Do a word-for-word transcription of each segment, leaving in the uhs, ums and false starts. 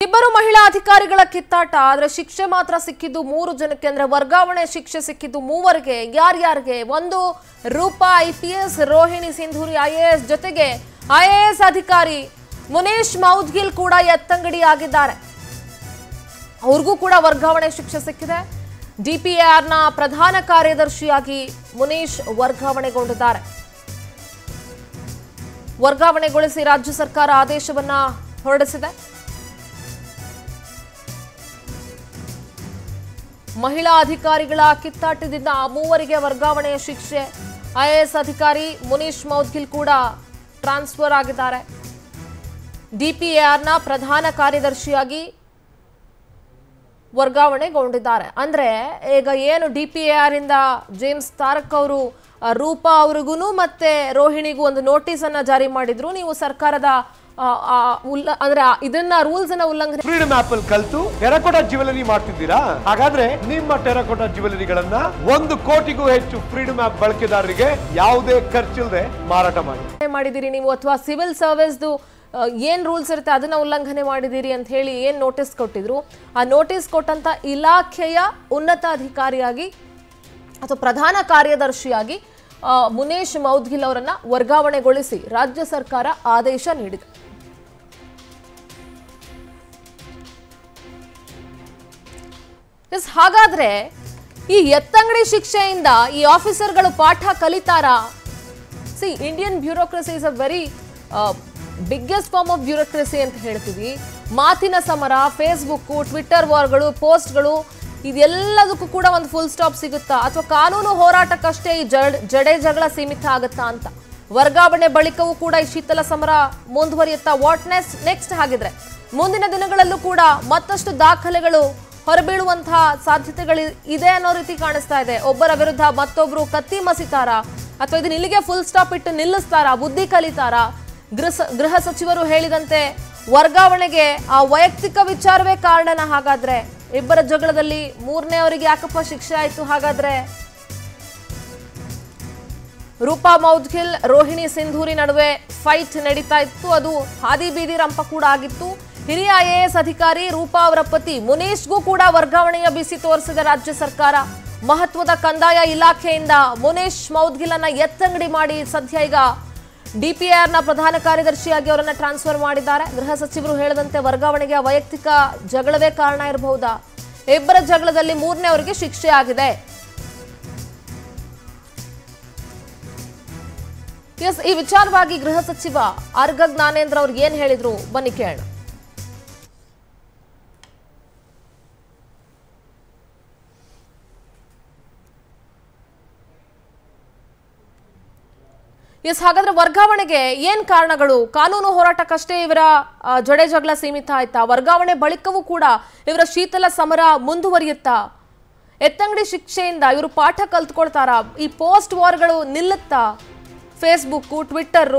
ಇಬ್ಬರು ಮಹಿಳಾ ಅಧಿಕಾರಿಗಳ ಕಿತ್ತಾಟ ಆದ್ರೆ ಶಿಕ್ಷೆ ಮಾತ್ರ ಸಿಕ್ಕಿದ್ದು ಮೂರು ಜನಕ್ಕೆ ಅಂದ್ರೆ ವರ್ಗಾವಣೆ ಶಿಕ್ಷೆ ಸಿಕ್ಕಿದ್ದು ಮೂವರಿಗೆ ಯಾರ್ಯಾರಿಗೆ ಒಂದು ರೂಪಾ ಐಪಿಎಸ್ ರೋಹಿಣಿ ಸಿಂಧೂರಿ ಐಎಎಸ್ ಜೊತೆಗೆ ಐಎಎಸ್ ಅಧಿಕಾರಿ ಮುನೇಶ್ ಮೌದ್ಗಿಲ್ ಕೂಡ ಎತ್ತಂಗಡಿ ಆಗಿದ್ದಾರೆ ಅವ್ರಿಗೂ ಕೂಡ ವರ್ಗಾವಣೆ ಶಿಕ್ಷೆ ಸಿಕ್ಕಿದೆ ಡಿಪಿಆರ್ನ ಪ್ರಧಾನ ಕಾರ್ಯದರ್ಶಿಯಾಗಿ ಮುನೇಶ್ ವರ್ಗಾವಣೆಗೊಂಡಿದ್ದಾರೆ ವರ್ಗಾವಣೆಗೊಳಿಸಿ ರಾಜ್ಯ ಸರ್ಕಾರ ಆದೇಶವನ್ನ ಹೊರಡಿಸಿದೆ ಮಹಿಳಾ ಅಧಿಕಾರಿಗಳ ಕಿತ್ತಾಟದಿಂದ ಮೂವರಿಗೆ ವರ್ಗಾವಣೆಯ ಶಿಕ್ಷೆ ಐಎಎಸ್ ಅಧಿಕಾರಿ ಮುನೇಶ್ ಮೌದ್ಗಿಲ್ ಕೂಡ ಟ್ರಾನ್ಸ್ಫರ್ ಆಗಿದ್ದಾರೆ ಡಿಪಿಆರ್ನ ಪ್ರಧಾನ ಕಾರ್ಯದರ್ಶಿಯಾಗಿ ವರ್ಗಾವಣೆಗೊಂಡಿದ್ದಾರೆ ಅಂದ್ರೆ ಈಗ ಏನು ಡಿಪಿಆರ್ ಇಂದ ಜೇಮ್ಸ್ ತಾರಕ್ ಅವರು ರೂಪಾ ಅವರಿಗೂ ಮತ್ತೆ ರೋಹಿಣಿಗೂ ಒಂದು ನೋಟಿಸ್ ಅನ್ನ ಜಾರಿ ಮಾಡಿದ್ರು ನೀವು ಸರ್ಕಾರದ ಅಂದ್ರೆ ಇದನ್ನ ರೂಲ್ಸ್ ಅನ್ನ ಉಲ್ಲಂಘನೆ ಫ್ರೀಡಮ್ ಆಪ್ ಅಲ್ಲಿ ಕಲ್ತು ಟೆರಕೋಟಾ ಜ್ಯುವೆಲರಿ ಮಾಡ್ತಿದ್ದೀರಾ ಹಾಗಾದ್ರೆ ನಿಮ್ಮ ಟೆರಕೋಟಾ ಜ್ಯುವೆಲರಿಗಳನ್ನ ಒಂದು ಕೋಟಿಗೂ ಹೆಚ್ಚು ಫ್ರೀಡಮ್ ಆಪ್ ಬಳಕೆದಾರರಿಗೆ ಯಾವುದೇ ಖರ್ಚಿಲ್ಲದೆ ಮಾರಾಟ ಮಾಡಿ ಮಾಡಿದಿರಿ ನೀವು ಅಥವಾ ಸಿವಿಲ್ ಸರ್ವಿಸ್ ಏನ್ ರೂಲ್ಸ್ ಇರುತ್ತೆ ಅದನ್ನ ಉಲ್ಲಂಘನೆ ಮಾಡಿದಿರಿ ಅಂತ ಹೇಳಿ ಏನ್ ನೋಟಿಸ್ ಕೊಟ್ಟಿದ್ರು ಆ ನೋಟಿಸ್ ಕೊಟ್ಟಂತ ಇಲಾಖೆಯ ಉನ್ನತ ಅಧಿಕಾರಿಯಾಗಿ ಅಥವಾ ಪ್ರಧಾನ ಕಾರ್ಯದರ್ಶಿಯಾಗಿ ಮುನೇಶ್ ಮೌದ್ಗಿಲ್ ಅವರನ್ನ ವರ್ಗಾವಣೆಗೊಳಿಸಿ ರಾಜ್ಯ ಸರ್ಕಾರ ಆದೇಶ ನೀಡಿದೆ ಹಾಗಾದ್ರೆ ಈ ಎತ್ತಂಗಡಿ ಶಿಕ್ಷೆಯಿಂದ ಈ ಆಫೀಸರ್ಗಳು ಪಾಠ ಕಲಿತಾರಾ see Indian bureaucracy is a very biggest form of bureaucracy ಅಂತ ಹೇಳ್ತೀವಿ ಮಾತಿನ ಸಮರ ಫೇಸ್ಬುಕ್ ಟ್ವಿಟರ್ ವಾರ್ಗಳು ಪೋಸ್ಟ್ಗಳು ಇದೆಲ್ಲದಕ್ಕೂ ಕೂಡ ಒಂದು ಫುಲ್ ಸ್ಟಾಪ್ ಸಿಗುತ್ತಾ ಅಥವಾ ಕಾನೂನು ಹೋರಾಟಕ್ಕಷ್ಟೇ ಈ ಜಡೆ ಜಗಳ ಸೀಮಿತ ಆಗುತ್ತಾ ಅಂತ ವರ್ಗಾವಣೆ ಬಳಿಕವೂ ಕೂಡ ಈ ಶೀತಲ ಸಮರ ಮುಂದುವರಿಯುತ್ತಾ ವಾಟ್ ನೆಕ್ಸ್ಟ್ ನೆಕ್ಸ್ಟ್ ಹಾಗಿದ್ರೆ ಮುಂದಿನ ದಿನಗಳಲ್ಲೂ ಕೂಡ ಮತ್ತಷ್ಟು ದಾಖಲೆಗಳು ಹೊರಬೀಳುವಂತಹ ಸಾಧ್ಯತೆಗಳು ಇದೆ ಅನ್ನೋ ರೀತಿ ಕಾಣಿಸ್ತಾ ಇದೆ ಒಬ್ಬರ ವಿರುದ್ಧ ಮತ್ತೊಬ್ರು ಕತ್ತಿ ಮಸಿತಾರಾ ಅಥವಾ ಇದನ್ನ ಇಲ್ಲಿಗೆ ಫುಲ್ ಸ್ಟಾಪ್ ಇಟ್ಟು ನಿಲ್ಲಿಸ್ತಾರಾ ಬುದ್ಧಿ ಕಲಿತಾರಾ ಗೃಹ ಗೃಹ ಸಚಿವರು ಹೇಳಿದಂತೆ ವರ್ಗಾವಣೆಗೆ ಆ ವೈಯಕ್ತಿಕ ವಿಚಾರವೇ ಕಾರಣನ ಹಾಗಾದ್ರೆ ಇಬ್ಬರ ಜಗಳದಲ್ಲಿ ಮೂರನೇ ಅವರಿಗೆ ಯಾಕಪ್ಪ ಶಿಕ್ಷೆ ಆಯ್ತು ಹಾಗಾದ್ರೆ ರೂಪಾ ಮೌದ್ಗಿಲ್ ರೋಹಿಣಿ ಸಿಂಧೂರಿ ನಡುವೆ ಫೈಟ್ ನಡೀತಾ ಇತ್ತು ಅದು ಹಾದಿ ಬೀದಿ ರಂಪ ಕೂಡ ಆಗಿತ್ತು ಹಿರಿಯ ಐಎಎಸ್ ಅಧಿಕಾರಿ ರೂಪಾ ಅವರ ಪತಿ ಮುನೇಶ್ಗೂ ಕೂಡ ವರ್ಗಾವಣೆಯ ಬಿಸಿ ತೋರಿಸಿದ ರಾಜ್ಯ ಸರ್ಕಾರ ಮಹತ್ವದ ಕಂದಾಯ ಇಲಾಖೆಯಿಂದ ಮುನೇಶ್ ಮೌದ್ಗಿಲ್ ಅನ್ನ ಎತ್ತಂಗಡಿ ಮಾಡಿ ಸದ್ಯ ಈಗ ಡಿಪಿಆರ್ನ ಪ್ರಧಾನ ಕಾರ್ಯದರ್ಶಿಯಾಗಿ ಅವರನ್ನ ಟ್ರಾನ್ಸ್ಫರ್ ಮಾಡಿದ್ದಾರೆ ಗೃಹ ಸಚಿವರು ಹೇಳಿದಂತೆ ವರ್ಗಾವಣೆಗೆ ವೈಯಕ್ತಿಕ ಜಗಳವೇ ಕಾರಣ ಇರಬಹುದಾ ಇಬ್ಬರ ಜಗಳದಲ್ಲಿ ಮೂರನೇ ಅವರಿಗೆ ಶಿಕ್ಷೆ ಆಗಿದೆ ಎಸ್ ಈ ವಿಚಾರವಾಗಿ ಗೃಹ ಸಚಿವ ಆರ್ಗ ಜ್ಞಾನೇಂದ್ರ ಅವ್ರು ಏನ್ ಹೇಳಿದ್ರು ಬನ್ನಿ ಕೇಳೋಣ ಎಸ್ ಹಾಗಾದ್ರೆ ವರ್ಗಾವಣೆಗೆ ಏನ್ ಕಾರಣಗಳು ಕಾನೂನು ಹೋರಾಟಕ್ಕಷ್ಟೇ ಇವರ ಜಡೆ ಜಗಳ ಸೀಮಿತ ಆಯ್ತಾ ವರ್ಗಾವಣೆ ಬಳಿಕವೂ ಕೂಡ ಇವರ ಶೀತಲ ಸಮರ ಮುಂದುವರಿಯುತ್ತಾ ಎತ್ತಂಗಡಿ ಶಿಕ್ಷೆಯಿಂದ ಇವರು ಪಾಠ ಕಲ್ತ್ಕೊಳ್ತಾರಾ ಈ ಪೋಸ್ಟ್ ವಾರ್ಗಳು ನಿಲ್ಲುತ್ತಾ ಫೇಸ್ಬುಕ್ ಟ್ವಿಟ್ಟರ್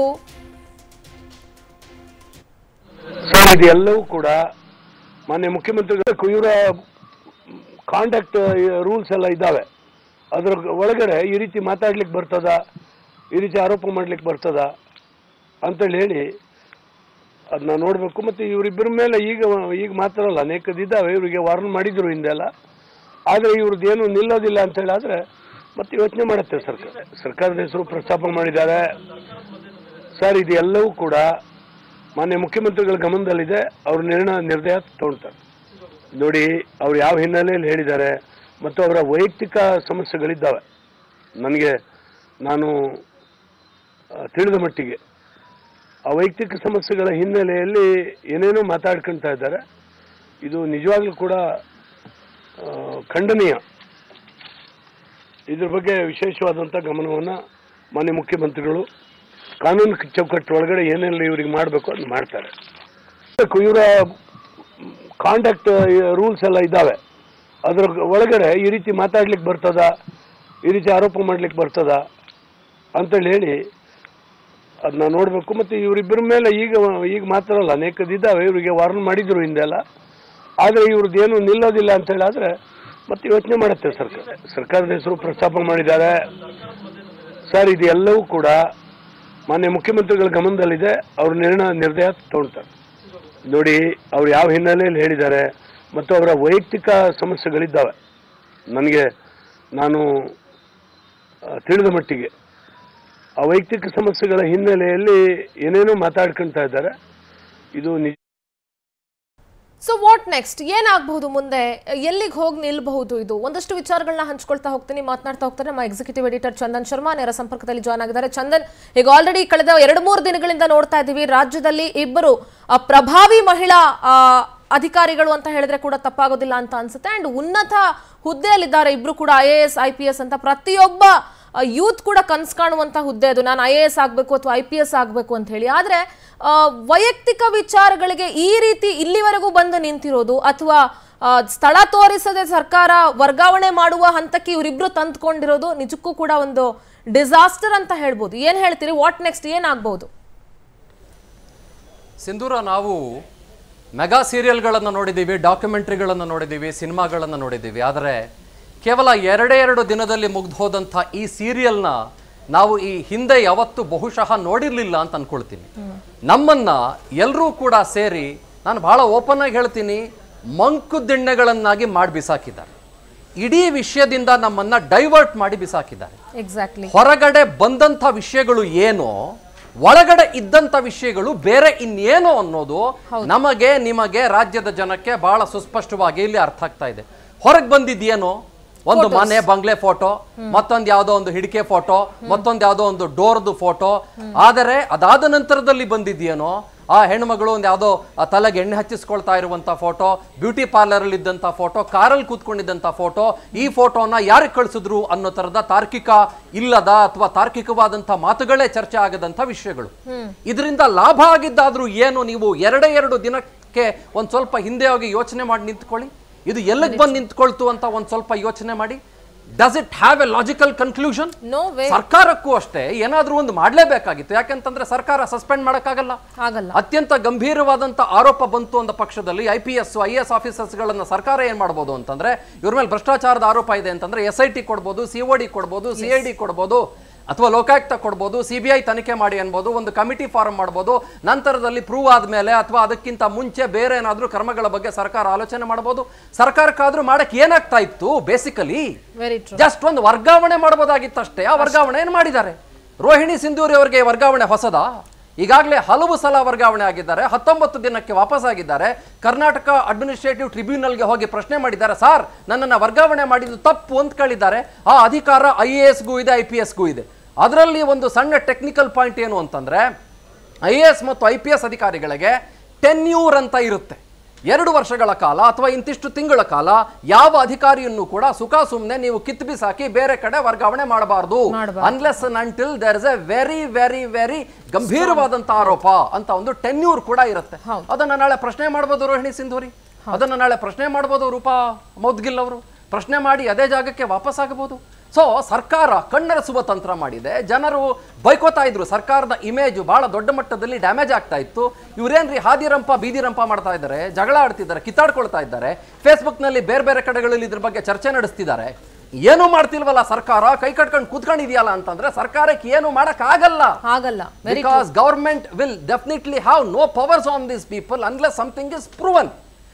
ಸರ್ ಇದೆಲ್ಲವೂ ಕೂಡ ಮಾನ್ಯ ಮುಖ್ಯಮಂತ್ರಿಗಳು ಇವರ ಕಾಂಡಕ್ಟ್ ರೂಲ್ಸ್ ಎಲ್ಲ ಇದ್ದಾವೆ ಅದರ ಒಳಗಡೆ ಈ ರೀತಿ ಮಾತಾಡ್ಲಿಕ್ಕೆ ಬರ್ತದ ಈ ರೀತಿ ಆರೋಪ ಮಾಡ್ಲಿಕ್ಕೆ ಬರ್ತದ ಅಂತೇಳಿ ಹೇಳಿ ಅದನ್ನ ನೋಡಬೇಕು ಮತ್ತು ಇವರಿಬ್ಬರ ಮೇಲೆ ಈಗ ಈಗ ಮಾತ್ರ ಅಲ್ಲ ಅನೇಕದಿದ್ದಾವೆ ಇವರಿಗೆ ವಾರ್ನ್ ಮಾಡಿದ್ರು ಹಿಂದೆಲ್ಲ ಆದರೆ ಇವ್ರದ್ದು ಏನು ನಿಲ್ಲೋದಿಲ್ಲ ಅಂತೇಳಿ ಆದರೆ ಮತ್ತೆ ಯೋಚನೆ ಮಾಡುತ್ತೆ ಸರ್ಕಾರ ಸರ್ಕಾರದ ಹೆಸರು ಪ್ರಸ್ತಾಪ ಮಾಡಿದ್ದಾರೆ ಸರ್ ಇದೆಲ್ಲವೂ ಕೂಡ ಮಾನ್ಯ ಮುಖ್ಯಮಂತ್ರಿಗಳ ಗಮನದಲ್ಲಿದೆ ಅವ್ರ ನಿರ್ಣಯ ನಿರ್ಣಯ ತಗೊಳ್ತಾರೆ ನೋಡಿ ಅವ್ರು ಯಾವ ಹಿನ್ನೆಲೆಯಲ್ಲಿ ಹೇಳಿದ್ದಾರೆ ಮತ್ತು ಅವರ ವೈಯಕ್ತಿಕ ಸಮಸ್ಯೆಗಳಿದ್ದಾವೆ ನನಗೆ ನಾನು ತಿಳಿದ ಮಟ್ಟಿಗೆ ಆ ವೈಯಕ್ತಿಕ ಸಮಸ್ಯೆಗಳ ಹಿನ್ನೆಲೆಯಲ್ಲಿ ಏನೇನೋ ಮಾತಾಡ್ಕೊಳ್ತಾ ಇದ್ದಾರೆ ಇದು ನಿಜವಾಗ್ಲೂ ಕೂಡ ಖಂಡನೀಯ ಇದ್ರ ಬಗ್ಗೆ ವಿಶೇಷವಾದಂಥ ಗಮನವನ್ನು ಮಾನ್ಯ ಮುಖ್ಯಮಂತ್ರಿಗಳು ಕಾನೂನು ಚೌಕಟ್ಟು ಒಳಗಡೆ ಏನೆಲ್ಲ ಇವರಿಗೆ ಮಾಡಬೇಕು ಅದನ್ನು ಮಾಡ್ತಾರೆ ಇವರ ಕಾಂಡಕ್ಟ್ ರೂಲ್ಸ್ ಎಲ್ಲ ಇದ್ದಾವೆ ಅದರ ಒಳಗಡೆ ಈ ರೀತಿ ಮಾತಾಡ್ಲಿಕ್ಕೆ ಬರ್ತದ ಈ ರೀತಿ ಆರೋಪ ಮಾಡ್ಲಿಕ್ಕೆ ಬರ್ತದ ಅಂತೇಳಿ ಹೇಳಿ ಅದನ್ನ ನೋಡಬೇಕು ಮತ್ತು ಇವರಿಬ್ಬರ ಮೇಲೆ ಈಗ ಈಗ ಮಾತ್ರ ಅಲ್ಲ ಅನೇಕದಿದ್ದಾವೆ ಇವರಿಗೆ ವಾರ್ನ್ ಮಾಡಿದ್ರು ಹಿಂದೆಲ್ಲ ಆದರೆ ಇವ್ರದ್ದು ಏನು ನಿಲ್ಲೋದಿಲ್ಲ ಅಂತೇಳಿ ಆದರೆ ಮತ್ತೆ ಯೋಚನೆ ಮಾಡುತ್ತೆ ಸರ್ಕಾರ ಸರ್ಕಾರದ ಹೆಸರು ಪ್ರಸ್ತಾಪ ಮಾಡಿದ್ದಾರೆ ಸರ್ ಇದೆಲ್ಲವೂ ಕೂಡ ಮಾನ್ಯ ಮುಖ್ಯಮಂತ್ರಿಗಳ ಗಮನದಲ್ಲಿದೆ ಅವ್ರ ನಿರ್ಣಯ ನಿರ್ಣಯ ತಗೊಳ್ತಾರೆ ನೋಡಿ, ಅವ್ರು ಯಾವ ಹಿನ್ನೆಲೆಯಲ್ಲಿ ಹೇಳಿದ್ದಾರೆ ಮತ್ತು ಅವರ ವೈಯಕ್ತಿಕ ಸಮಸ್ಯೆಗಳಿದ್ದಾವೆ. ನನಗೆ ನಾನು ತಿಳಿದ ಮಟ್ಟಿಗೆ ಆ ವೈಯಕ್ತಿಕ ಸಮಸ್ಯೆಗಳ ಹಿನ್ನೆಲೆಯಲ್ಲಿ ಏನೇನೋ ಮಾತಾಡ್ಕೊಳ್ತಾ ಇದ್ದಾರೆ. ಇದು ನಿಜ. ಸೊ ವಾಟ್ ನೆಕ್ಸ್ಟ್, ಏನಾಗಬಹುದು ಮುಂದೆ, ಎಲ್ಲಿಗೆ ಹೋಗಿ ನಿಲ್ಬಹುದು? ಇದು ಒಂದಷ್ಟು ವಿಚಾರಗಳನ್ನ ಹಂಚ್ಕೊಳ್ತಾ ಹೋಗ್ತೀನಿ, ಮಾತನಾಡ್ತಾ ಹೋಗ್ತಾರೆ. ನಮ್ಮ ಎಕ್ಸಿಕ್ಯೂಟಿವ್ ಎಡಿಟರ್ ಚಂದನ್ ಶರ್ಮಾ ನೇರ ಸಂಪರ್ಕದಲ್ಲಿ ಜಾಯ್ನ್ ಆಗಿದ್ದಾರೆ. ಚಂದನ್, ಈಗ ಆಲ್ರೆಡಿ ಕಳೆದ ಎರಡು ಮೂರು ದಿನಗಳಿಂದ ನೋಡ್ತಾ ಇದ್ದೀವಿ, ರಾಜ್ಯದಲ್ಲಿ ಇಬ್ಬರು ಪ್ರಭಾವಿ ಮಹಿಳಾ ಅಧಿಕಾರಿಗಳು ಅಂತ ಹೇಳಿದ್ರೆ ಕೂಡ ತಪ್ಪಾಗೋದಿಲ್ಲ ಅಂತ ಅನ್ಸುತ್ತೆ. ಅಂಡ್ ಉನ್ನತ ಹುದ್ದೆಯಲ್ಲಿದ್ದಾರೆ ಇಬ್ರು ಕೂಡ, I A S I P S ಅಂತ. ಪ್ರತಿಯೊಬ್ಬ ಯೂತ್ ಕೂಡ ಕನ್ಸು ಕಾಣುವಂತ ಹುದ್ದೆ ಅದು, ನಾನು ಐ ಎ ಎಸ್ ಆಗಬೇಕು ಅಥವಾ ಐ ಪಿ ಎಸ್ ಆಗಬೇಕು ಅಂತ ಹೇಳಿ. ಆದರೆ ವೈಯಕ್ತಿಕ ವಿಚಾರಗಳಿಗೆ ಈ ರೀತಿ ಇಲ್ಲಿವರೆಗೂ ಬಂದು ನಿಂತಿರೋದು, ಅಥವಾ ಸ್ಥಳ ತೋರಿಸದೆ ಸರ್ಕಾರ ವರ್ಗಾವಣೆ ಮಾಡುವ ಹಂತಕ್ಕೆ ಇವರಿಬ್ರು ತಂದುಕೊಂಡಿರೋದು ನಿಜಕ್ಕೂ ಕೂಡ ಒಂದು ಡಿಸಾಸ್ಟರ್ ಅಂತ ಹೇಳ್ಬೋದು. ಏನ್ ಹೇಳ್ತೀರಿ? ವಾಟ್ ನೆಕ್ಸ್ಟ್, ಏನಾಗಬಹುದು? ಸಿಂಧೂರ, ನಾವು ಮೆಗಾ ಸೀರಿಯಲ್ಗಳನ್ನು ನೋಡಿದ್ದೀವಿ, ಡಾಕ್ಯುಮೆಂಟ್ರಿಗಳನ್ನು ನೋಡಿದ್ದೀವಿ, ಸಿನಿಮಾಗಳನ್ನು ನೋಡಿದ್ದೀವಿ. ಆದರೆ ಕೇವಲ ಎರಡೇ ಎರಡು ದಿನದಲ್ಲಿ ಮುಗ್ದು ಹೋದಂಥ ಈ ಸೀರಿಯಲ್ನ ನಾವು ಈ ಹಿಂದೆ ಯಾವತ್ತೂ ಬಹುಶಃ ನೋಡಿರಲಿಲ್ಲ ಅಂತ ಅನ್ಕೊಳ್ತೀನಿ. ನಮ್ಮನ್ನ ಎಲ್ಲರೂ ಕೂಡ ಸೇರಿ, ನಾನು ಬಹಳ ಓಪನ್ ಆಗಿ ಹೇಳ್ತೀನಿ, ಮಂಕು ದಿಣ್ಣೆಗಳನ್ನಾಗಿ ಮಾಡಿ ಬಿಸಾಕಿದ್ದಾರೆ. ಇಡೀ ವಿಷಯದಿಂದ ನಮ್ಮನ್ನ ಡೈವರ್ಟ್ ಮಾಡಿ ಬಿಸಾಕಿದ್ದಾರೆ. ಎಕ್ಸಾಕ್ಟ್ಲಿ. ಹೊರಗಡೆ ಬಂದಂಥ ವಿಷಯಗಳು ಏನೋ, ಒಳಗಡೆ ಇದ್ದಂಥ ವಿಷಯಗಳು ಬೇರೆ ಇನ್ನೇನೋ ಅನ್ನೋದು ನಮಗೆ, ನಿಮಗೆ, ರಾಜ್ಯದ ಜನಕ್ಕೆ ಬಹಳ ಸುಸ್ಪಷ್ಟವಾಗಿ ಇಲ್ಲಿ ಅರ್ಥ ಆಗ್ತಾ ಇದೆ. ಹೊರಗೆ ಬಂದಿದ್ದೇನೋ ಒಂದು ಮನೆ ಬಂಗ್ಲೆ ಫೋಟೋ, ಮತ್ತೊಂದು ಯಾವುದೋ ಒಂದು ಹಿಡಿಕೆ ಫೋಟೋ, ಮತ್ತೊಂದು ಯಾವುದೋ ಒಂದು ಡೋರ್ದು ಫೋಟೋ. ಆದರೆ ಅದಾದ ನಂತರದಲ್ಲಿ ಬಂದಿದ್ದೇನೋ ಆ ಹೆಣ್ಮಗಳು ಒಂದು ಯಾವುದೋ ತಲೆಗೆ ಎಣ್ಣೆ ಹಚ್ಚಿಸ್ಕೊಳ್ತಾ ಇರುವಂತ ಫೋಟೋ, ಬ್ಯೂಟಿ ಪಾರ್ಲರ್ ಅಲ್ಲಿ ಇದ್ದಂತ ಫೋಟೋ, ಕಾರಲ್ಲಿ ಕೂತ್ಕೊಂಡಿದ್ದಂತ ಫೋಟೋ, ಈ ಫೋಟೋನ ಯಾರಿಗೆ ಕಳಿಸಿದ್ರು ಅನ್ನೋ ತರದ ತಾರ್ಕಿಕ ಇಲ್ಲದ ಅಥವಾ ತಾರ್ಕಿಕವಾದಂತ ಮಾತುಗಳೇ ಚರ್ಚೆ ಆಗದಂತ ವಿಷಯಗಳು. ಇದರಿಂದ ಲಾಭ ಆಗಿದ್ದಾದ್ರೂ ಏನು, ನೀವು ಎರಡೇ ಎರಡು ದಿನಕ್ಕೆ ಒಂದ್ ಸ್ವಲ್ಪ ಹಿಂದೆ ಹೋಗಿ ಯೋಚನೆ ಮಾಡಿ ನಿಂತ್ಕೊಳ್ಳಿ. ಇದು ಎಲ್ಲಿಗೆ ಬಂದು ನಿಂತ್ಕೊಳ್ತು ಅಂತ ಒಂದ್ ಸ್ವಲ್ಪ ಯೋಚನೆ ಮಾಡಿ. Does it have a logical conclusion? No way. ಸರ್ಕಾರಕ್ಕೂ ಅಷ್ಟೇ ಏನಾದ್ರೂ ಒಂದು ಮಾಡಲೇಬೇಕಾಗಿತ್ತು. ಯಾಕಂತಂದ್ರೆ ಸರ್ಕಾರ ಸಸ್ಪೆಂಡ್ ಮಾಡಕ್ಕಾಗಲ್ಲ. ಆಗಲ್ಲ. ಅತ್ಯಂತ ಗಂಭೀರವಾದಂತ ಆರೋಪ ಬಂತು ಅಂದ ಪಕ್ಷದಲ್ಲಿ I P S I S ಆಫೀಸರ್ಸ್ ಗಳನ್ನ ಸರ್ಕಾರ ಏನ್ ಮಾಡಬಹುದು ಅಂತಂದ್ರೆ, ಇವ್ರ ಮೇಲೆ ಭ್ರಷ್ಟಾಚಾರದ ಆರೋಪ ಇದೆ ಅಂತಂದ್ರೆ ಎಸ್ ಐ ಟಿ ಕೊಡ್ಬೋದು, ಸಿ ಒ ಡಿ ಕೊಡ್ಬೋದು, ಸಿ ಐ ಡಿ ಕೊಡ್ಬೋದು, ಅಥವಾ ಲೋಕಾಯುಕ್ತ ಕೊಡ್ಬೋದು, ಸಿ ಬಿ ಐ ತನಿಖೆ ಮಾಡಿ ಅನ್ಬೋದು, ಒಂದು ಕಮಿಟಿ ಫಾರ್ಮ್ ಮಾಡ್ಬೋದು. ನಂತರದಲ್ಲಿ ಪ್ರೂವ್ ಆದ್ಮೇಲೆ ಅಥವಾ ಅದಕ್ಕಿಂತ ಮುಂಚೆ ಬೇರೆ ಏನಾದ್ರೂ ಕ್ರಮಗಳ ಬಗ್ಗೆ ಸರ್ಕಾರ ಆಲೋಚನೆ ಮಾಡಬಹುದು. ಸರ್ಕಾರಕ್ಕಾದ್ರೂ ಮಾಡಕ್ ಏನಾಗ್ತಾ ಇತ್ತು? ಬೇಸಿಕಲಿ ಜಸ್ಟ್ ಒಂದು ವರ್ಗಾವಣೆ ಮಾಡಬಹುದಾಗಿತ್ತಷ್ಟೇ. ಆ ವರ್ಗಾವಣೆ ಏನ್ ಮಾಡಿದ್ದಾರೆ? ರೋಹಿಣಿ ಸಿಂಧೂರಿ ಅವರಿಗೆ ವರ್ಗಾವಣೆ ಹೊಸದಾ? ಈಗಾಗಲೇ ಹಲವು ಸಲ ವರ್ಗಾವಣೆ ಆಗಿದ್ದಾರೆ. ಹತ್ತೊಂಬತ್ತು ದಿನಕ್ಕೆ ವಾಪಸ್ ಆಗಿದ್ದಾರೆ. ಕರ್ನಾಟಕ ಅಡ್ಮಿನಿಸ್ಟ್ರೇಟಿವ್ ಟ್ರಿಬ್ಯುನಲ್ಗೆ ಹೋಗಿ ಪ್ರಶ್ನೆ ಮಾಡಿದ್ದಾರೆ, ಸರ್ ನನ್ನನ್ನು ವರ್ಗಾವಣೆ ಮಾಡಿದ್ದು ತಪ್ಪು ಅಂತ ಕೇಳಿದ್ದಾರೆ. ಆ ಅಧಿಕಾರ ಐ ಎ ಎಸ್ಗೂ ಇದೆ, ಐ ಪಿ ಎಸ್ಗೂ ಇದೆ. ಅದರಲ್ಲಿ ಒಂದು ಸಣ್ಣ ಟೆಕ್ನಿಕಲ್ ಪಾಯಿಂಟ್ ಏನು ಅಂತಂದ್ರೆ, ಐ ಎ ಎಸ್ ಮತ್ತು ಐ ಪಿ ಎಸ್ ಅಧಿಕಾರಿಗಳಿಗೆ ಟೆನ್ಯೂರ್ ಅಂತ ಇರುತ್ತೆ. ಎರಡು ವರ್ಷಗಳ ಕಾಲ ಅಥವಾ ಇಂತಿಷ್ಟು ತಿಂಗಳ ಕಾಲ ಯಾವ ಅಧಿಕಾರಿಯನ್ನು ಕೂಡ ಸುಖ ಸುಮ್ಮನೆ ನೀವು ಕಿತ್ತು ಬಿಸಾಕಿ ಬೇರೆ ಕಡೆ ವರ್ಗಾವಣೆ ಮಾಡಬಾರದು, unless and until there is a very very very ಗಂಭೀರವಾದಂತ ಆರೋಪ ಅಂತ ಒಂದು ಟೆನ್ಯೂರ್ ಕೂಡ ಇರುತ್ತೆ. ಅದನ್ನ ನಾಳೆ ಪ್ರಶ್ನೆ ಮಾಡಬಹುದು ರೋಹಿಣಿ ಸಿಂಧೂರಿ, ಅದನ್ನ ನಾಳೆ ಪ್ರಶ್ನೆ ಮಾಡಬಹುದು ರೂಪಾ ಮೌದ್ಗಿಲ್ ಅವರು, ಪ್ರಶ್ನೆ ಮಾಡಿ ಅದೇ ಜಾಗಕ್ಕೆ ವಾಪಸ್ ಆಗಬಹುದು. ಸೊ ಸರ್ಕಾರ ಕಣ್ಣರಸುವ ತಂತ್ರ ಮಾಡಿದೆ. ಜನರು ಬೈಕೋತಾ ಇದ್ರು, ಸರ್ಕಾರದ ಇಮೇಜ್ ಬಹಳ ದೊಡ್ಡ ಮಟ್ಟದಲ್ಲಿ ಡ್ಯಾಮೇಜ್ ಆಗ್ತಾ ಇತ್ತು. ಇವ್ರೇನ್ರಿ ಹಾದಿರಂಪ ಬೀದಿರಂಪ ಮಾಡ್ತಾ ಇದ್ದಾರೆ, ಜಗಳ ಆಡ್ತಿದ್ದಾರೆ, ಕಿತ್ತಾಡ್ಕೊಳ್ತಾ ಇದ್ದಾರೆ, ಫೇಸ್ಬುಕ್ ನಲ್ಲಿ ಬೇರೆ ಬೇರೆ ಕಡೆಗಳಲ್ಲಿ ಇದ್ರ ಬಗ್ಗೆ ಚರ್ಚೆ ನಡೆಸ್ತಿದ್ದಾರೆ. ಏನು ಮಾಡ್ತಿಲ್ವಲ್ಲ ಸರ್ಕಾರ, ಕೈ ಕಟ್ಕೊಂಡು ಕೂತ್ಕೊಂಡಿದೆಯಲ್ಲ ಅಂತಂದ್ರೆ ಸರ್ಕಾರಕ್ಕೆ ಏನು ಮಾಡಕ್ ಆಗಲ್ಲ. ಆಗಲ್ಲ. Because government will definitely have no powers on this people unless something is proven.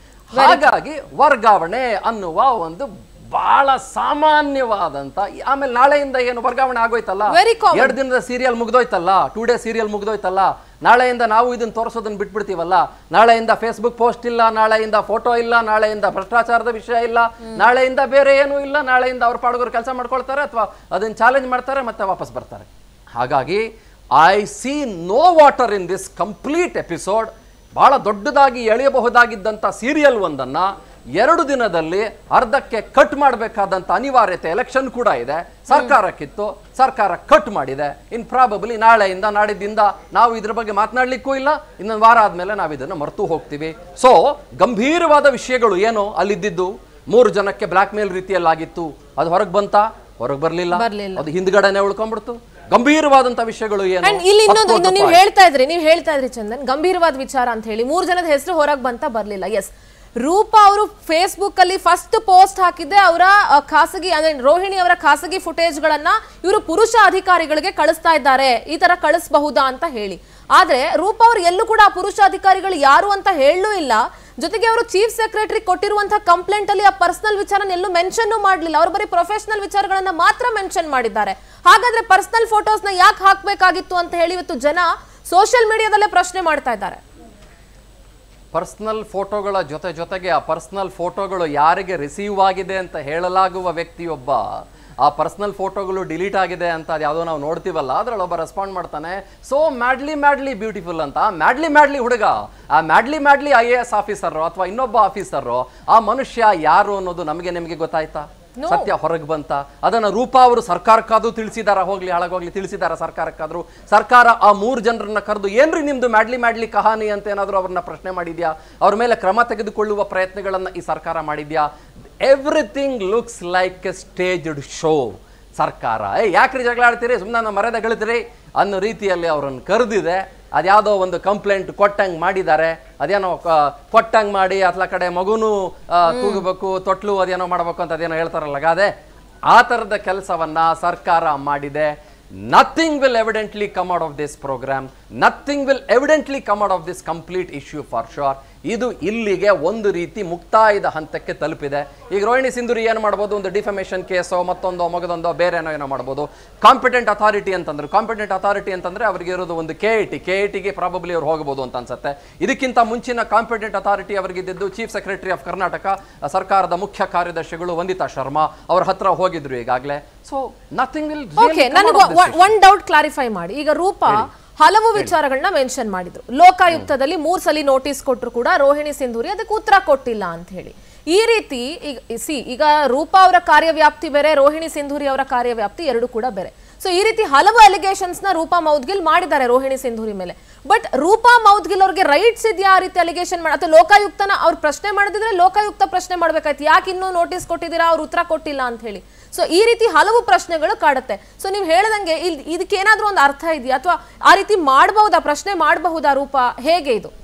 ಹಾಗಾಗಿ ವರ್ಗಾವಣೆ ಅನ್ನುವ ಒಂದು ಬಹಳ ಸಾಮಾನ್ಯವಾದಂತ, ಆಮೇಲೆ ನಾಳೆಯಿಂದ ಏನು ವರ್ಗಾವಣೆ ಆಗೋಯ್ತಲ್ಲ, ಎರಡು ದಿನದ ಸೀರಿಯಲ್ ಮುಗ್ದೋಯ್ತಲ್ಲ, ಟೂ ಡೇ ಸೀರಿಯಲ್ ಮುಗ್ದೋಯ್ತಲ್ಲ, ನಾಳೆಯಿಂದ ನಾವು ಇದನ್ನ ತೋರಿಸೋದನ್ನ ಬಿಟ್ಬಿಡ್ತೀವಲ್ಲ, ನಾಳೆಯಿಂದ ಫೇಸ್ಬುಕ್ ಪೋಸ್ಟ್ ಇಲ್ಲ, ನಾಳೆಯಿಂದ ಫೋಟೋ ಇಲ್ಲ, ನಾಳೆಯಿಂದ ಭ್ರಷ್ಟಾಚಾರದ ವಿಷಯ ಇಲ್ಲ, ನಾಳೆಯಿಂದ ಬೇರೆ ಏನೂ ಇಲ್ಲ, ನಾಳೆಯಿಂದ ಅವ್ರ ಪಾಡುಗರು ಕೆಲಸ ಮಾಡ್ಕೊಳ್ತಾರೆ ಅಥವಾ ಅದನ್ನ ಚಾಲೆಂಜ್ ಮಾಡ್ತಾರೆ ಮತ್ತೆ ವಾಪಸ್ ಬರ್ತಾರೆ. ಹಾಗಾಗಿ I see no water in this complete episode. ಬಹಳ ದೊಡ್ಡದಾಗಿ ಎಳೆಯಬಹುದಾಗಿದ್ದಂಥ ಸೀರಿಯಲ್ ಒಂದನ್ನ ಎರಡು ದಿನದಲ್ಲಿ ಅರ್ಧಕ್ಕೆ ಕಟ್ ಮಾಡಬೇಕಾದಂತ ಅನಿವಾರ್ಯತೆ ಎಲೆಕ್ಷನ್ ಕೂಡ ಇದೆ, ಸರ್ಕಾರಕ್ಕಿತ್ತು, ಸರ್ಕಾರ ಕಟ್ ಮಾಡಿದೆ. ಇನ್ ಪ್ರಾಬಬ್ಲಿ ನಾಳೆಯಿಂದ ನಾಡಿದ್ದಿಂದ ನಾವು ಇದ್ರ ಬಗ್ಗೆ ಮಾತನಾಡ್ಲಿಕ್ಕೂ ಇಲ್ಲ, ಇನ್ನೊಂದು ವಾರ ಆದ್ಮೇಲೆ ನಾವು ಇದನ್ನು ಮರೆತು ಹೋಗ್ತೀವಿ. ಸೊ ಗಂಭೀರವಾದ ವಿಷಯಗಳು ಏನು ಅಲ್ಲಿದ್ದು, ಮೂರು ಜನಕ್ಕೆ ಬ್ಲಾಕ್ ಮೇಲ್ ರೀತಿಯಲ್ಲಾಗಿತ್ತು, ಅದು ಹೊರಗೆ ಬಂತ? ಹೊರಗೆ ಬರ್ಲಿಲ್ಲ, ಅದು ಹಿಂದ್ಗಡೆನೆ ಉಳ್ಕೊಂಡ್ಬಿಡ್ತು. ಗಂಭೀರವಾದಂತ ವಿಷಯಗಳು ಏನು? ಇಲ್ಲಿ ಇನ್ನೊಂದು ಇನ್ನು ನೀವು ಹೇಳ್ತಾ ಇದ್ರಿ ನೀವು ಹೇಳ್ತಾ ಇದ್ರಿ ಚಂದನ್, ಗಂಭೀರವಾದ ವಿಚಾರ ಅಂತ ಹೇಳಿ ಮೂರು ಜನದ ಹೆಸರು ಹೊರಗೆ ಬಂತ ಬರ್ಲಿಲ್ಲ. ಎಸ್, ರೂಪಾ ಅವರು ಫೇಸ್ಬುಕ್ ಅಲ್ಲಿ ಫಸ್ಟ್ ಪೋಸ್ಟ್ ಹಾಕಿದ್ದೆ ಅವರ ಖಾಸಗಿ ಅಂದ್ರೆ ರೋಹಿಣಿ ಅವರ ಖಾಸಗಿ ಫುಟೇಜ್ ಗಳನ್ನ ಇವರು ಪುರುಷ ಅಧಿಕಾರಿಗಳಿಗೆ ಕಳಿಸ್ತಾ ಇದ್ದಾರೆ, ಈ ತರ ಕಳಿಸಬಹುದಾ ಅಂತ ಹೇಳಿ. ಆದ್ರೆ ರೂಪಾ ಅವರು ಎಲ್ಲೂ ಕೂಡ ಆ ಪುರುಷ ಅಧಿಕಾರಿಗಳು ಯಾರು ಅಂತ ಹೇಳಲೂ ಇಲ್ಲ. ಜೊತೆಗೆ ಅವರು ಚೀಫ್ ಸೆಕ್ರೆಟರಿ ಕೊಟ್ಟಿರುವಂತಹ ಕಂಪ್ಲೇಂಟ್ ಅಲ್ಲಿ ಆ ಪರ್ಸನಲ್ ವಿಚಾರನ ಎಲ್ಲೂ ಮೆನ್ಷನ್ ಮಾಡಲಿಲ್ಲ. ಅವರು ಬರೀ ಪ್ರೊಫೆಷನಲ್ ವಿಚಾರಗಳನ್ನ ಮಾತ್ರ ಮೆನ್ಷನ್ ಮಾಡಿದ್ದಾರೆ. ಹಾಗಾದ್ರೆ ಪರ್ಸನಲ್ ಫೋಟೋಸ್ ನ ಯಾಕೆ ಹಾಕಬೇಕಾಗಿತ್ತು ಅಂತ ಹೇಳಿ ಇವತ್ತು ಜನ ಸೋಷಿಯಲ್ ಮೀಡಿಯಾದಲ್ಲೇ ಪ್ರಶ್ನೆ ಮಾಡ್ತಾ ಇದ್ದಾರೆ. ಪರ್ಸನಲ್ ಫೋಟೋಗಳ ಜೊತೆ ಜೊತೆಗೆ ಆ ಪರ್ಸನಲ್ ಫೋಟೋಗಳು ಯಾರಿಗೆ ರಿಸೀವ್ ಆಗಿದೆ ಅಂತ ಹೇಳಲಾಗುವ ವ್ಯಕ್ತಿಯೊಬ್ಬ ಆ ಪರ್ಸನಲ್ ಫೋಟೋಗಳು ಡಿಲೀಟ್ ಆಗಿದೆ ಅಂತ ಯಾವುದೋ ನಾವು ನೋಡ್ತೀವಲ್ಲ, ಅದ್ರಲ್ಲಿ ಒಬ್ಬ ರೆಸ್ಪಾಂಡ್ ಮಾಡ್ತಾನೆ, ಸೊ ಮ್ಯಾಡ್ಲಿ ಮ್ಯಾಡ್ಲಿ ಬ್ಯೂಟಿಫುಲ್ ಅಂತ. ಮ್ಯಾಡ್ಲಿ ಮ್ಯಾಡ್ಲಿ ಹುಡುಗ, ಆ madly madly I A S officer ಅಥವಾ ಇನ್ನೊಬ್ಬ ಆಫೀಸರು, ಆ ಮನುಷ್ಯ ಯಾರು ಅನ್ನೋದು ನಮಗೆ ನಿಮಗೆ ಗೊತ್ತಾಯ್ತಾ? ಸತ್ಯ ಹೊರಗೆ ಬಂತ? ಅದನ್ನ ರೂಪಾ ಅವರು ಸರ್ಕಾರಕ್ಕಾದ್ರೂ ತಿಳಿಸಿದಾರ, ಹೋಗ್ಲಿ ಹಾಳಾಗೋಗ್ಲಿ ತಿಳಿಸಿದಾರ ಸರ್ಕಾರಕ್ಕಾದ್ರೂ? ಸರ್ಕಾರ ಆ ಮೂರು ಜನರನ್ನ ಕರೆದು ಏನ್ರಿ ನಿಮ್ದು ಮ್ಯಾಡ್ಲಿ ಮ್ಯಾಡ್ಲಿ ಕಹಾನಿ ಅಂತ ಏನಾದ್ರು ಅವ್ರನ್ನ ಪ್ರಶ್ನೆ ಮಾಡಿದ್ಯಾ? ಅವ್ರ ಮೇಲೆ ಕ್ರಮ ತೆಗೆದುಕೊಳ್ಳುವ ಪ್ರಯತ್ನಗಳನ್ನ ಈ ಸರ್ಕಾರ ಮಾಡಿದ್ಯಾ? Everything looks like a staged show. ಸರ್ಕಾರ ಏ ಯಾಕ್ರಿ ಜಗಳ ಆಡ್ತೀರಿ, ಸುಮ್ಮನೆ ಮರ್ಯಾದೆ ಗಳಿದ್ರಿ ಅನ್ನೋ ರೀತಿಯಲ್ಲಿ ಅವರನ್ನು ಕರೆದಿದೆ. ಅದ್ಯಾವುದೋ ಒಂದು ಕಂಪ್ಲೇಂಟ್ ಕೊಟ್ಟಂಗೆ ಮಾಡಿದ್ದಾರೆ. ಅದೇನೋ ಕೊಟ್ಟಂಗೆ ಮಾಡಿ ಅತ್ಲ ಕಡೆ ಮಗುನೂ ತೂಗಬೇಕು, ತೊಟ್ಲು ಅದೇನೋ ಮಾಡಬೇಕು ಅಂತ ಅದೇನೋ ಹೇಳ್ತಾರಲ್ಲ ಗಾದೆ, ಆ ಥರದ ಕೆಲಸವನ್ನ ಸರ್ಕಾರ ಮಾಡಿದೆ. Nothing will evidently come out of this programme, nothing will evidently come out of this complete issue for sure. ಇದು ಇಲ್ಲಿಗೆ ಒಂದು ರೀತಿ ಮುಕ್ತಾಯದ ಹಂತಕ್ಕೆ ತಲುಪಿದೆ. ಈಗ ರೋಹಿಣಿ ಸಿಂಧೂರಿ ಏನು ಮಾಡ್ಬೋದು, ಒಂದು ಡಿಫಮೇಷನ್ ಕೇಸೋ ಮತ್ತೊಂದೋ ಮಗದೊಂದೋ ಬೇರೆ ಏನೋ ಏನೋ ಮಾಡ್ಬೋದು. ಕಾಂಪಿಟೆಂಟ್ ಅಥಾರಿಟಿ ಅಂತಂದ್ರೆ ಕಾಂಪಿಟೆಂಟ್ ಅಥಾರಿಟಿ ಅಂತಂದ್ರೆ ಅವ್ರಿಗೆ ಇರೋದು ಒಂದು K I T K I ಟಿಗೆ ಪ್ರಾಬಬ್ಲಿ ಅವ್ರು ಹೋಗಬಹುದು ಅಂತ ಅನ್ಸುತ್ತೆ. ಇದಕ್ಕಿಂತ ಮುಂಚಿನ ಕಾಂಪಿಟೆಂಟ್ ಅಥಾರಿಟಿ ಅವರಿಗಿದ್ದು ಚೀಫ್ ಸೆಕ್ರೆಟರಿ ಆಫ್ ಕರ್ನಾಟಕ, ಸರ್ಕಾರದ ಮುಖ್ಯ ಕಾರ್ಯದರ್ಶಿಗಳು ವಂದಿತಾ ಶರ್ಮಾ ಅವ್ರ ಹತ್ರ ಹೋಗಿದ್ರು ಈಗಾಗಲೇ. So nothing will. ಓಕೆ, ನನಗೆ ಒನ್ ಡೌಟ್ ಕ್ಲಾರಿಫೈ ಮಾಡಿ. ಈಗ ರೂಪಾ ಹಲವು ವಿಚಾರಗಳನ್ನ ಮೆನ್ಷನ್ ಮಾಡಿದ್ರು. ಲೋಕಾಯುಕ್ತದಲ್ಲಿ ಮೂರ್ ಸಲ ನೋಟಿಸ್ ಕೊಟ್ಟರು ಕೂಡ ರೋಹಿಣಿ ಸಿಂಧೂರಿ ಅದಕ್ಕೆ ಉತ್ತರ ಕೊಟ್ಟಿಲ್ಲ ಅಂತ ಹೇಳಿ. ಈ ರೀತಿ ಈಗ ಸಿ ಈಗ ರೂಪಾ ಅವರ ಕಾರ್ಯವ್ಯಾಪ್ತಿ ಬೇರೆ, ರೋಹಿಣಿ ಸಿಂಧೂರಿ ಅವರ ಕಾರ್ಯವ್ಯಾಪ್ತಿ ಎರಡು ಕೂಡ ಬೇರೆ. ಸೊ ಈ ರೀತಿ ಹಲವು ಅಲಿಗೇಷನ್ಸ್ ನ ರೂಪಾ ಮೌದ್ಗಿಲ್ ಮಾಡಿದ್ದಾರೆ ರೋಹಿಣಿ ಸಿಂಧೂರಿ ಮೇಲೆ. ಬಟ್ ರೂಪಾ ಮೌದ್ಗಿಲ್ ಅವ್ರಿಗೆ ರೈಟ್ಸ್ ಇದೆಯಾ ಆ ರೀತಿ ಅಲಿಗೇಷನ್ ಮಾಡಿ? ಅಥವಾ ಲೋಕಾಯುಕ್ತನ ಅವ್ರು ಪ್ರಶ್ನೆ ಮಾಡಿದ್ರೆ ಲೋಕಾಯುಕ್ತ ಪ್ರಶ್ನೆ ಮಾಡ್ಬೇಕಾಯ್ತು, ಯಾಕೆ ಇನ್ನೂ ನೋಟಿಸ್ ಕೊಟ್ಟಿದ್ದೀರಾ, ಅವ್ರು ಉತ್ತರ ಕೊಟ್ಟಿಲ್ಲ ಅಂತ ಹೇಳಿ. ಸೊ ಈ ರೀತಿ ಹಲವು ಪ್ರಶ್ನೆಗಳು ಕಾಡುತ್ತೆ. ಸೊ ನೀವು ಹೇಳದಂಗೆ ಇಲ್ಲಿ ಇದಕ್ಕೆ ಏನಾದ್ರೂ ಒಂದು ಅರ್ಥ ಇದೆಯಾ, ಅಥವಾ ಆ ರೀತಿ ಮಾಡಬಹುದಾ, ಪ್ರಶ್ನೆ ಮಾಡಬಹುದಾ ರೂಪಾ, ಹೇಗೆ ಇದು?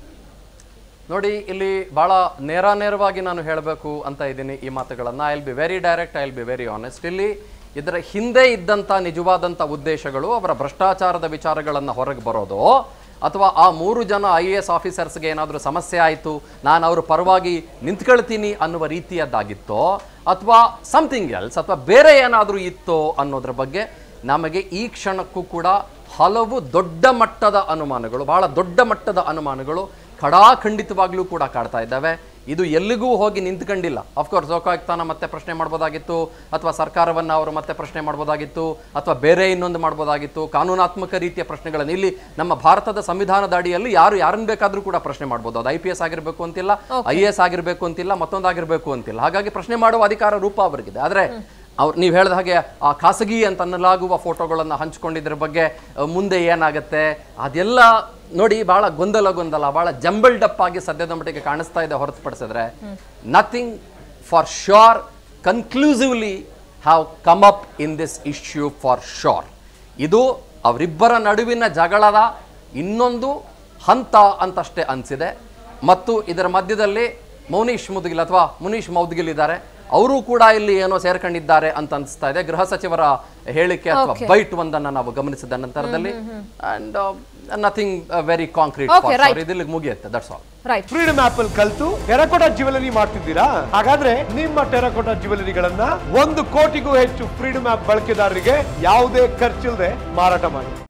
ನೋಡಿ, ಇಲ್ಲಿ ಬಹಳ ನೇರ ನೇರವಾಗಿ ನಾನು ಹೇಳಬೇಕು ಅಂತ ಇದ್ದೀನಿ ಈ ಮಾತುಗಳನ್ನ. I will be very direct, I will be very honest. ಇಲ್ಲಿ ಇದರ ಹಿಂದೆ ಇದ್ದಂಥ ನಿಜವಾದಂಥ ಉದ್ದೇಶಗಳು ಅವರ ಭ್ರಷ್ಟಾಚಾರದ ವಿಚಾರಗಳನ್ನು ಹೊರಗೆ ಬರೋದು, ಅಥವಾ ಆ ಮೂರು ಜನ ಐ ಎ ಎಸ್ ಆಫೀಸರ್ಸ್ಗೆ ಏನಾದರೂ ಸಮಸ್ಯೆ ಆಯಿತು, ನಾನು ಅವ್ರ ಪರವಾಗಿ ನಿಂತ್ಕೊಳ್ತೀನಿ ಅನ್ನುವ ರೀತಿಯದ್ದಾಗಿತ್ತೋ, ಅಥವಾ ಸಮಥಿಂಗ್ ಎಲ್ಸ್, ಅಥವಾ ಬೇರೆ ಏನಾದರೂ ಇತ್ತೋ ಅನ್ನೋದ್ರ ಬಗ್ಗೆ ನಮಗೆ ಈ ಕ್ಷಣಕ್ಕೂ ಕೂಡ ಹಲವು ದೊಡ್ಡ ಮಟ್ಟದ ಅನುಮಾನಗಳು, ಬಹಳ ದೊಡ್ಡ ಮಟ್ಟದ ಅನುಮಾನಗಳು ಖಡಾಖಂಡಿತವಾಗ್ಲೂ ಕೂಡ ಕಾಡ್ತಾ ಇದ್ದಾವೆ. ಇದು ಎಲ್ಲಿಗೂ ಹೋಗಿ ನಿಂತ್ಕೊಂಡಿಲ್ಲ. ಅಫ್ಕೋರ್ಸ್ ಲೋಕಾಯುಕ್ತನ ಮತ್ತೆ ಪ್ರಶ್ನೆ ಮಾಡ್ಬೋದಾಗಿತ್ತು, ಅಥವಾ ಸರ್ಕಾರವನ್ನು ಅವರು ಮತ್ತೆ ಪ್ರಶ್ನೆ ಮಾಡ್ಬೋದಾಗಿತ್ತು, ಅಥವಾ ಬೇರೆ ಇನ್ನೊಂದು ಮಾಡ್ಬೋದಾಗಿತ್ತು. ಕಾನೂನಾತ್ಮಕ ರೀತಿಯ ಪ್ರಶ್ನೆಗಳನ್ನು ಇಲ್ಲಿ ನಮ್ಮ ಭಾರತದ ಸಂವಿಧಾನದ ಅಡಿಯಲ್ಲಿ ಯಾರು ಯಾರನ್ನು ಬೇಕಾದರೂ ಕೂಡ ಪ್ರಶ್ನೆ ಮಾಡ್ಬೋದು. ಅದು ಐ ಪಿ ಎಸ್ ಆಗಿರಬೇಕು ಅಂತಿಲ್ಲ, ಐ ಎ ಎಸ್ ಆಗಿರಬೇಕು ಅಂತಿಲ್ಲ, ಮತ್ತೊಂದಾಗಿರಬೇಕು ಅಂತಿಲ್ಲ. ಹಾಗಾಗಿ ಪ್ರಶ್ನೆ ಮಾಡುವ ಅಧಿಕಾರ ರೂಪಾ ಅವರಿಗಿದೆ. ಆದರೆ ಅವ್ರು ನೀವು ಹೇಳಿದ ಹಾಗೆ ಆ ಖಾಸಗಿ ಅಂತ ಅನ್ನಲಾಗುವ ಫೋಟೋಗಳನ್ನು ಹಂಚ್ಕೊಂಡಿದ್ರ ಬಗ್ಗೆ ಮುಂದೆ ಏನಾಗುತ್ತೆ ಅದೆಲ್ಲ ನೋಡಿ ಬಹಳ ಗೊಂದಲ ಗೊಂದಲ ಬಹಳ ಜಂಬಲ್ಡ್ ಅಪ್ ಆಗಿ ಸದ್ಯದ ಮಟ್ಟಿಗೆ ಕಾಣಿಸ್ತಾ ಇದೆ. ಹೊರತುಪಡಿಸಿದ್ರೆ nothing for sure conclusively have come up in this issue for sure. ಇದು ಅವರಿಬ್ಬರ ನಡುವಿನ ಜಗಳದ ಇನ್ನೊಂದು ಹಂತ ಅಂತಷ್ಟೇ ಅನಿಸಿದೆ. ಮತ್ತು ಇದರ ಮಧ್ಯದಲ್ಲಿ ಮೌನೀಶ್ ಮುದ್ಗಿಲ್ ಅಥವಾ ಮುನೀಶ್ ಮೌದ್ಗಿಲ್ ಇದ್ದಾರೆ, ಅವರು ಕೂಡ ಇಲ್ಲಿ ಏನೋ ಸೇರ್ಕೊಂಡಿದ್ದಾರೆ ಅಂತ ಅನಿಸ್ತಾ ಇದೆ. ಗೃಹ ಸಚಿವರ ಹೇಳಿಕೆ ಅಥವಾ ಬೈಟ್ ಒಂದನ್ನು ನಾವು ಗಮನಿಸಿದ ನಂತರದಲ್ಲಿ ಅಂಡ್ ನಥಿಂಗ್ ವೆರಿ ಕಾಂಕ್ರೀಟ್. ಇದಿಲ್ಲಿ ಮುಗಿಯುತ್ತೆ. That's all. ಫ್ರೀಡಮ್ ಆಪ್ ಅಲ್ಲಿ ಕಲ್ತು ಟೆರಕೋಟಾ ಜ್ಯುವೆಲರಿ ಮಾಡ್ತಿದ್ದೀರಾ? ಹಾಗಾದ್ರೆ ನಿಮ್ಮ ಟೆರಕೋಟಾ ಜ್ಯುವೆಲರಿಗಳನ್ನ ಒಂದು ಕೋಟಿಗೂ ಹೆಚ್ಚು ಫ್ರೀಡಮ್ ಆಪ್ ಬಳಕೆದಾರರಿಗೆ ಯಾವುದೇ ಖರ್ಚಿಲ್ಲದೆ ಮಾರಾಟ ಮಾಡಿ.